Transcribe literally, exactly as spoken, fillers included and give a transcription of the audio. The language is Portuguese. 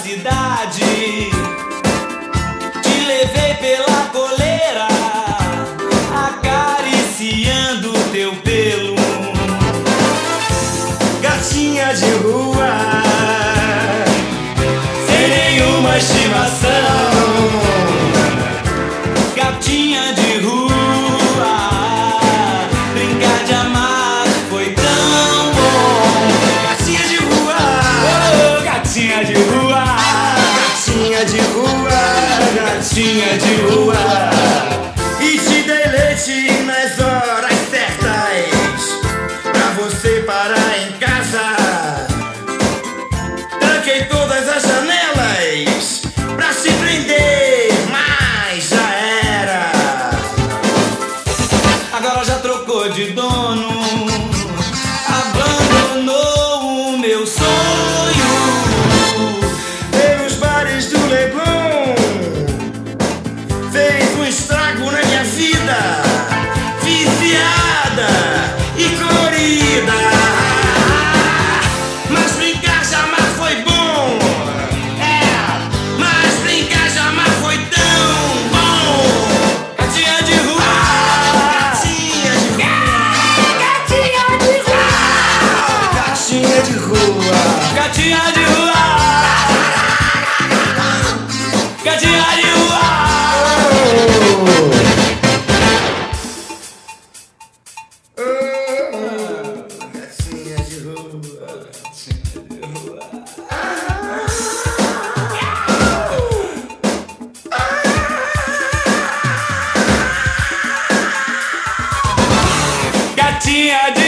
cidade, te levei pela coleira, acariciando teu pelo. Gatinha de rua, sem nenhuma estimação. Gatinha de rua, brincar de amar foi tão bom. gatinha de rua, Oh, gatinha de rua, gatinha de rua, gatinha de rua. e te dei leite nas horas certas, pra você parar em casa. Tranquei todas as janelas pra se prender, mas já era. Agora já trocou de dono, abandonou o meu sonho. Pelos bares do Leblon, fez um estrago na minha vida, viciada e colorida. Mas brincar jamais foi bom, é, mas brincar jamais foi tão bom. Gatinha de rua, Gatinha de rua, gatinha de rua, gatinha de rua, gatinha de rua, gatinha de rua. oh, gatinha de rua. Gatinha de